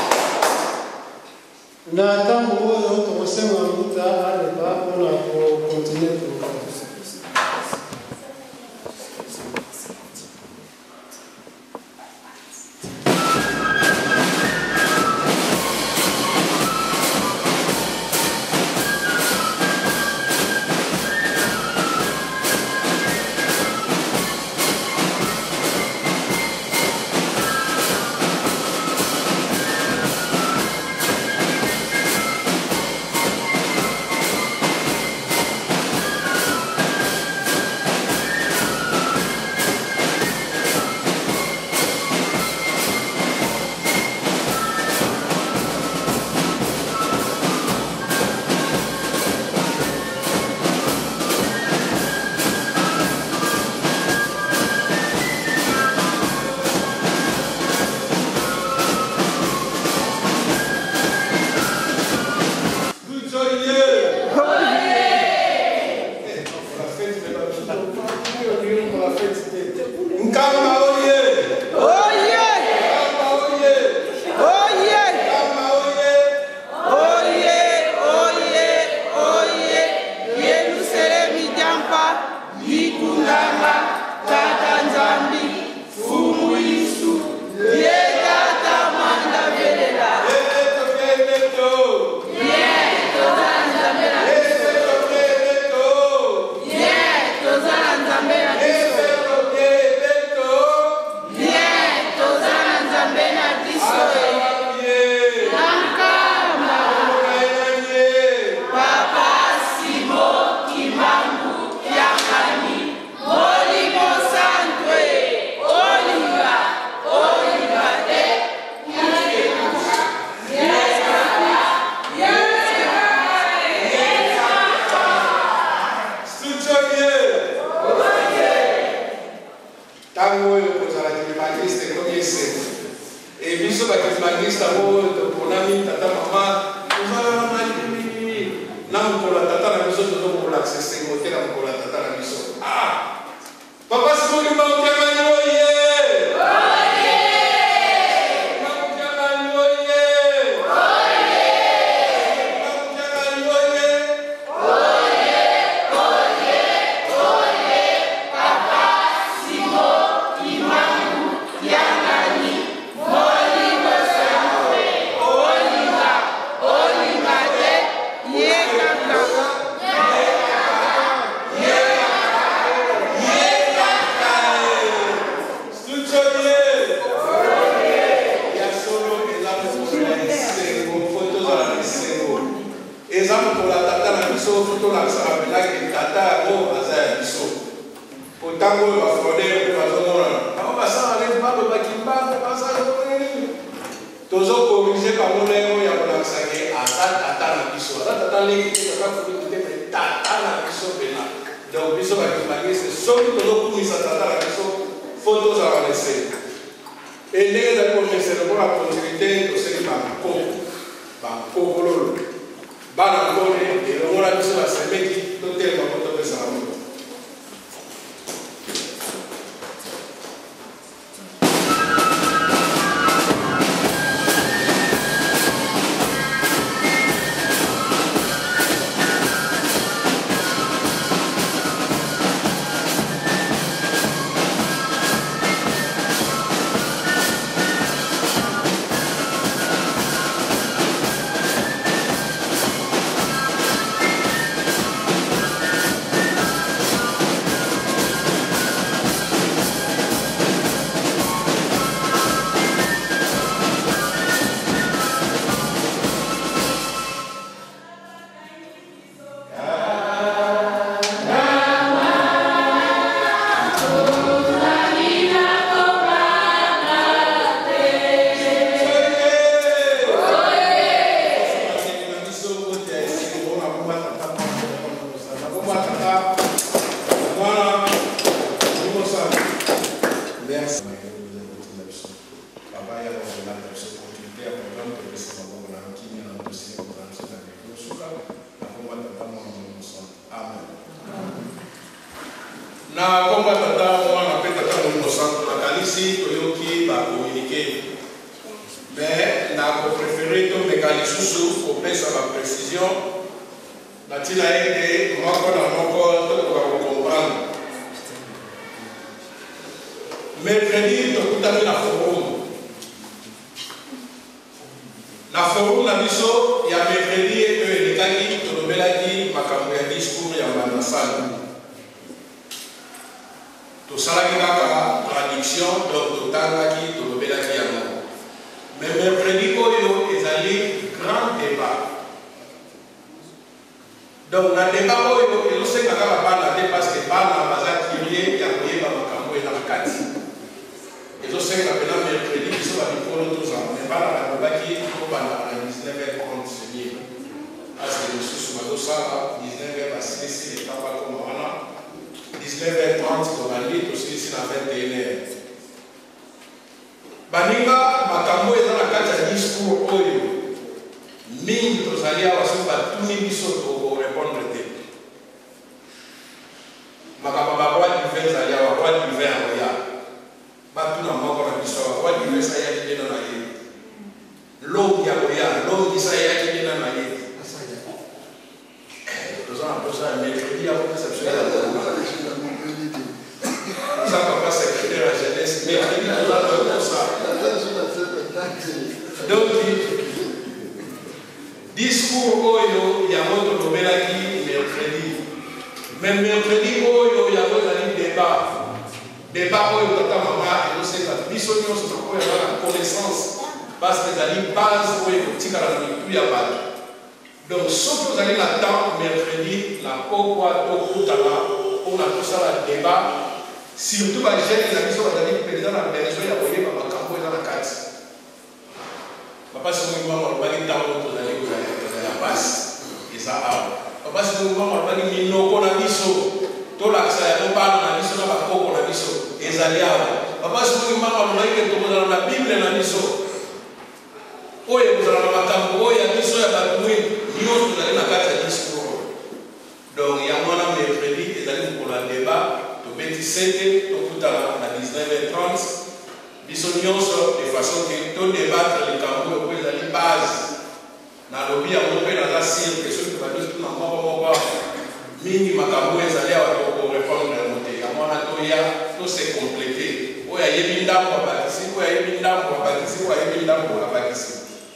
na ntango oyo tokosenga mbuta aleba mpona kokontinue programe. lisusu kopesa baprécision na ntina ete moko na moko tokoka kocomprendre. Mercredi tokutami na forum. Na forum na biso ya mercredi oyo elekaki tolobelaki makambo ya discours ya Mbanda-Sala. Tosalaki kaka traduction donc totangaki tolobelaki yango. Mais mercredi oyo ezali grand débat. Donc na débat oyo ezosenga kaka bana te parce que bana baza curie ya koyeba makambo eza kati. Ezosenga pena mercredi biso babikolo toza mais bana balobaki tokobanda na 19h30 seigneur. Parce que lisusu bazosala 19h basilisi leta bakoma wana 19h30 tobandi tosilisi na 21h. Baninga makambo eza na kati ya discours oyo mingi tozali awa soki batuni biso tokorépondre te. Makambo baroi d'hiver ezali awa roi d'hiver oya batuna moko na biso awa roi d'hiver sayaki ndena na ye longi ya koya longi sayaki ndena na ye toza na posa ya mercredi ya kopesa biso ya ça papa secrétaire à jeunesse mercredi toza na posa. Donc discours oyo yango tolobelaki mercredi. Mais mercredi oyo yango ezali débat oyo tata mama ezosenga biso nyonso tokoya na connaissance parce que ezali base oyo ekotikala na mitu ya bato. Donc soki ozali na temps mercredi na pokwa tokutana mpona tosala débat surtout bagene na biso bazali mpenza na besoin ya koyeba makambo eza na kati. Papa soki mama alobaki ntango tozali kozala ya pasi eza awa. Papa soki mama alobaki minoko na biso tolakisa yango bana na biso na bakoko na biso ezali awa. Papa soki mama alobaki tokozala na bible na biso oyo ekozala na makambo oyo ya biso ya bato nyonso tozali na kati ya discours. Donc yango wana mercredi ezali kokola débat tobeti sete tokutana na 19h30 biso nyonso de façon que todébattre likambo oyo ezali base na lobi yango mpe naza sire que soki tobandi tuna moko mingi makambo ezali awa tokorépondre yango te. Yango wana toya tose complété oyo ayebi ndambo abakisi oyo ayebi ndambo abakisi oyo ayebi ndambo abakisi.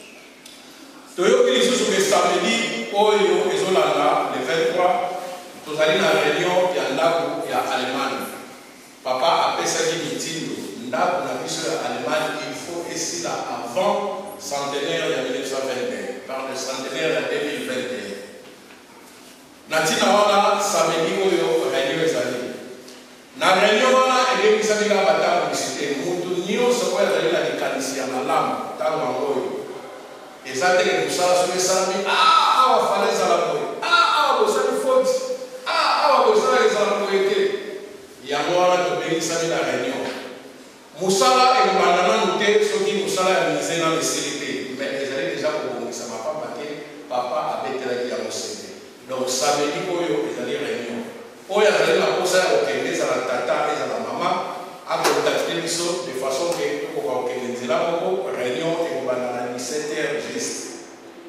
Toyoki lisusu ke samedi oyo ezolanda le 23 tozali na réunion ya ndako ya Allemagne. Papa apesaki mitindo ndako na biso ya Allemagne il faut esila avant centenaire ya 1921 par le centenaire ya 2021. Na ntina wana samedi oyo réunion ezali. Na réunion wana ebebisaki kaka batambolisite mutu nyonso oyo azali na likanisi ya malamu ntango yango oyo eza teke mosala soki esalami awa fala ezala boye awa bosali foti awa bosala ezala boye te. Yango wana tobengisami na réunion. Mosala ekobanda nanu te soki mosala ya mise nano esili te mais ezali deja kobongisa mapamba te papa abetelaki yango sete. Donc samedi oyo ezali réunion oyo azali na posa ya kokende ezala tata ezala mama akontakte biso de façon ke tokoka kokende nzela moko réunion ekobanda na 17h juste.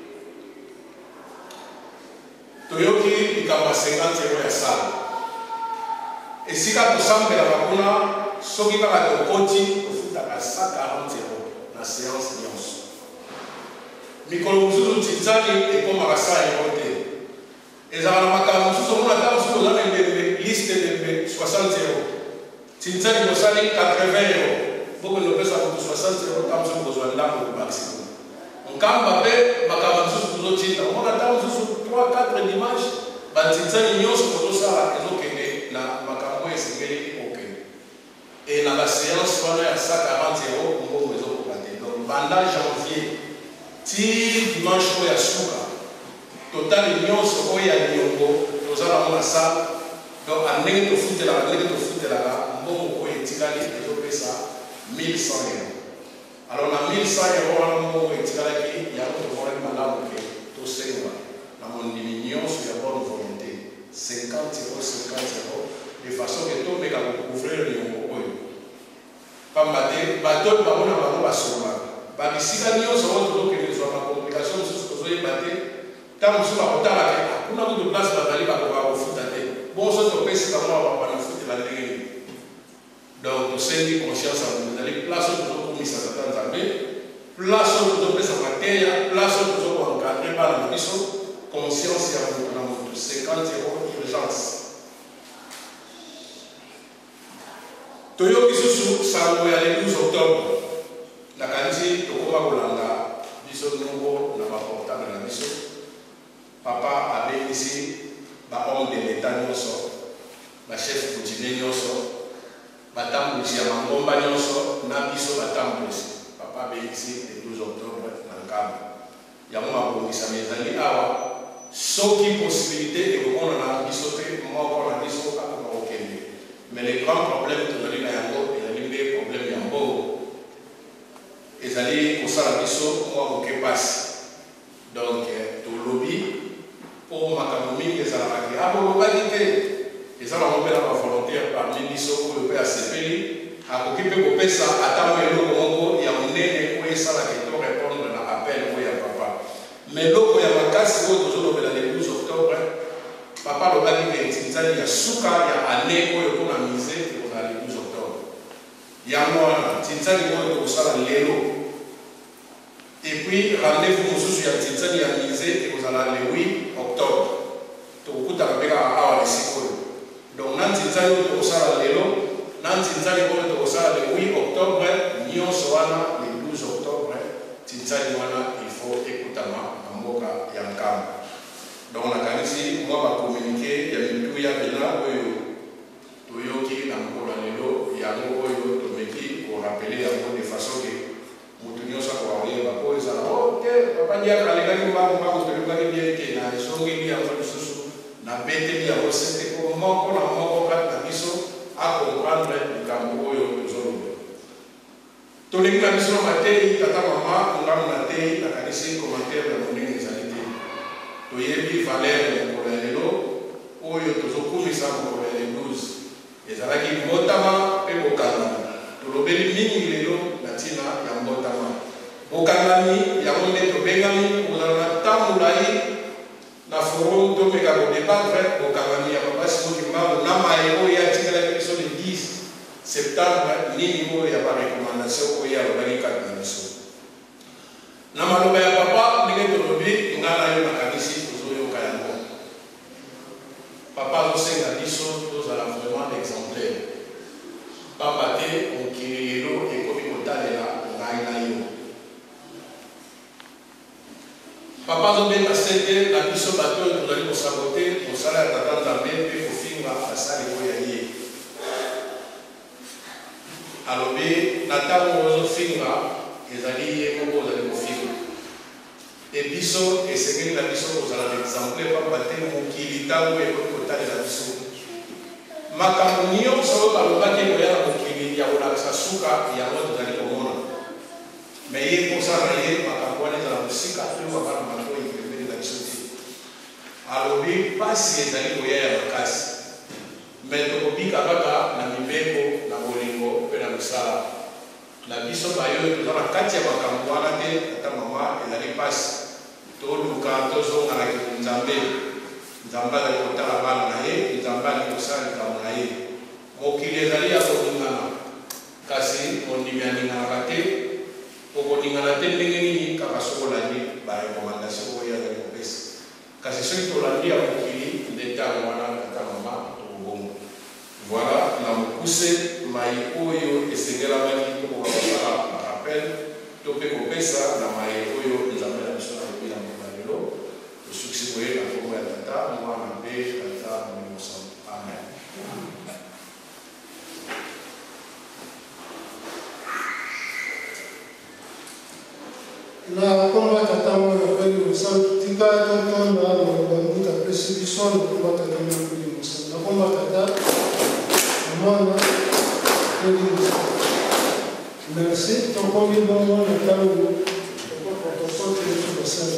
Toyoki likambo ya 50 ya sala esika tosambelaka kuna soki kaka tokoti tofutaka 140 na séance nyonso. Mikolo mosusu ntinzani ekomaka 100 te. Ezala na makambo mosusu omona ntango mosusu oza na ndembe liste ndembe 60 ntinzani kosali 80 boko nopesa motu 60 ntango mosusu kozwa ndambo kobakisi nkamba mpe makambo mosusu tozotinda omona ntango mosusu 3-4 dimanche bantinzani nyonso kozosala ezokende na makambo esengeli okende. Et na baséance wana ya 140 mbongo ezokoka te. Donc banda janvier ti dimanche oyo ya suka totali nyonso oyo ya niongo tozala ngo na sala. Donc ndenge tofutelaka mbongo oyo etikali ezopesa 1100 €. Alors na 1100 € wana mbongo etikalaki yango tomonaki malamu ke tosenga na mondimi nyonso ya bonne volonté 50 €, de façon que tout le monde peut couvrir le monde. Pamba te bato bango na bango basola babisika nyonso oyo tozokende kozwa na complication mosusu toyeba te ntango mosusu bakotala te kuna kutu place bazali bakoka kofuta te bonso topesi bango bapana futela ndenge nini donc tosengi conscience ya ezali place oyo tozokomisa tata nzambe place oyo tozopesa mateya place oyo tozokoencadre bana na biso conscience ya moto na moto 50 urgence toyoki susu sango ya le 12 octobre nakanisi tokoma kolanda biso nongo na baportable na biso papa abengisi bahomme de l'état nyonso bachef coutumier nyonso batambulisi ya mangomba nyonso na biso batambulisi papa abengisi le 12 octobre na nkambo yango mabongisama ezali awa soki possibilité ekomona na biso te moko na biso akoka kokende mais le grand problème tozali na yango ezali nde problème ya mbongo ezali kosala biso mwa moke pasi donc tolobi mpo makambo mingi ezalaka ke abolobaki te eza nango mpe na bavolontaire parmi biso oyo mpe asepeli akoki mpe kopesa ata mo eloko moko ya monene oyo esalaka to répondre na appel oyo ya papa mais eloko ya makasi oyo tozolobela le 12 octobre papa alobaki ke ntinzali ya suka ya ane oyo mpona mise ekozala le 12 octobre yango wana ntinzali oyo tokosala lelo et puis rendez-vous mosusu ya ntinzali ya mise ekozala le 8 octobre tokokutaka mpe kaka awa lesika oyo donc na ntinzali oyo tokosala lelo na ntinzali oyo tokosala le 8 octobre nyonso wana le 12 octobre ntinzali wana il faut ekutama na mboka ya nkambo donc nakanisi mwa bakomunike ya mituya mpena oyo toyoki na mokolo lelo yango oyo tomeki korapele yango de façon ke moto nyonso akokoyeba po ezala te papa ndiaka alekaki mbango tolobaki bien te na esongeli yango lisusu na beteli yango sete po moko na moko kati na biso akomprendre likambo oyo tozoloba tolingi na biso na mateyi tata mama ngano na teyi nakanisi commentaire ya monene ezali te toyebi valeur ya mokolo ya lelo oyo tozokumisa mokolo ya le 12 ezalaki mbotama mpe bokangami tolobeli mingi lelo na ntina ya mbotama bokangami yango nde tobengami kozala na ntango molai na forum tomeka kodebatre bokangami ya papa simoki mbango na maye oyo atikalaki biso le 10 septembre nini oyo ya barekomandation oyo alobaki kati na biso na maloba ya papa ndenge tolobi nga na yo nakanisi tozoyoka yango papa azosenga biso tozala vraiment exemplaire papa te mokili lelo ekomi kotalela ngai na yo papa azobenga sete na biso bato oyo tozali kosabote mosala ya tata nzambe mpe kofinga basali oyo ya ye alobi na ntango ozofinga ezali ye moko ozali kofinga e biso esengeli na biso kozala na exemple papa te mokili ntango ekomi kotalela biso makambo nyonso oyo balobaki koya na mokili ya kolakisa suka yango tozali komona me ye kosala ye makambo wana ezala mosika mpe baba na mato oyo pembeni na biso te alobi mpasi ezali koya ya makasi me tokobika kaka na mibeko na bolingo mpe na misala na biso bayo toza na kati ya makambo wana te ata mama ezali mpasi toluka tozonga na nzambe nzambe azali kotala bana na ye nzambe ali kosala likambo na ye mokili ezali ya koningana kasi mondimi aninganaka te okoningana te ndenge nini kaka soki olandi barekomandation oyo azali kopesa kasi soki tolandi ya mokili nde ntango wana ata mama tokobongo voilà na mokuse mai oyo esengelamaki tokoka kosala rappel to mpe kopesa na mai oyo nzambe na biso alobi na mokolo lelo tosuksi boye na kombo ya tata mwana mpe tata momosango amen na kombo ya tata mwana mpe momosango tika totonda maloba apesi biso na kombo ya tata mwana mpe momosango na kombo ya tata mwana merci, ton premier bon moment, le temps où on sort que tu vas faire.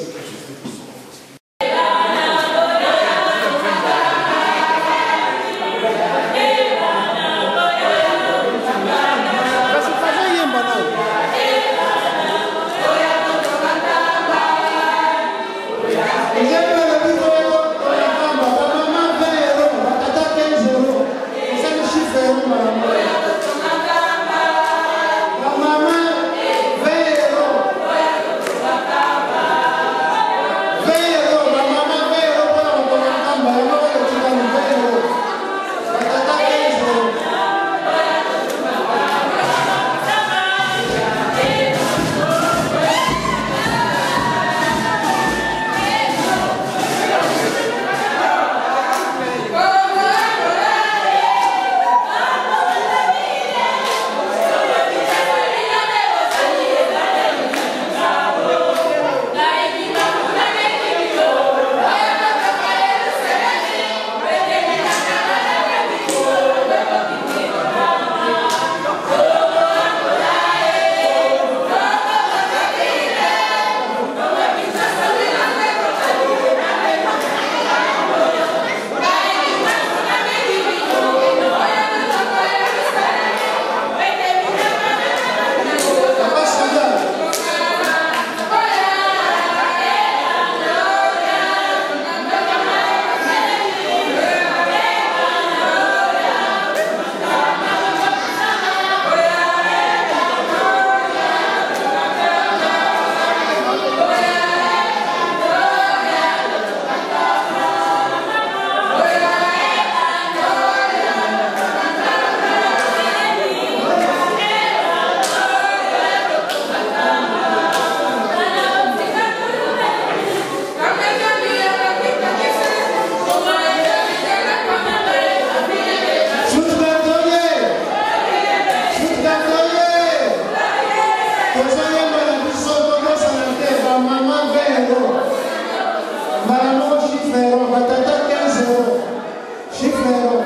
batata 15 euros. Chiffre euros.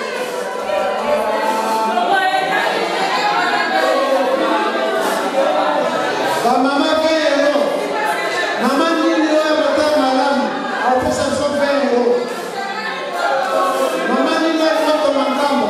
Ba maman 20 euros. Maman nini oyo bata malamu. Apesa biso 20 euros. Maman nini oyo moto makambo.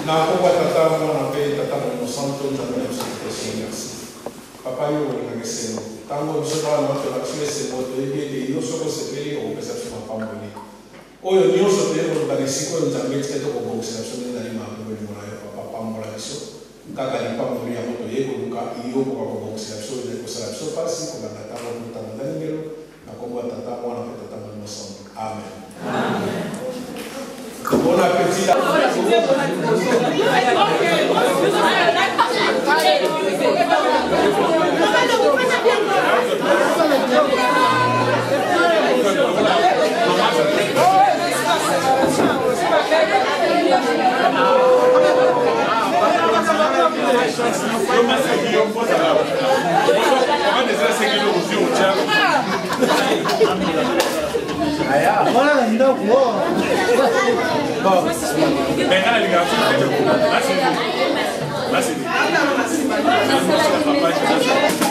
Na kwa tata mwana pe tata mwana santo nzambe merci. Papa yo ni ngeseno. Tango bisoka na kwa kile moto yeye yo soko sepeli o pesa kwa pamboni. Oyo nyoso pe ko banisiko nzambe tseto ko boxa so na lima ko mwana yo papa pambola biso. Kaka ni pamboni ya moto yeye ko ka iyo ko boxa so de ko sala so pasi ko na tata mwana ngelo na ko tata mwana pe tata mwana santo. Amen. Amen. Bon appétit. Voilà, il a Merci.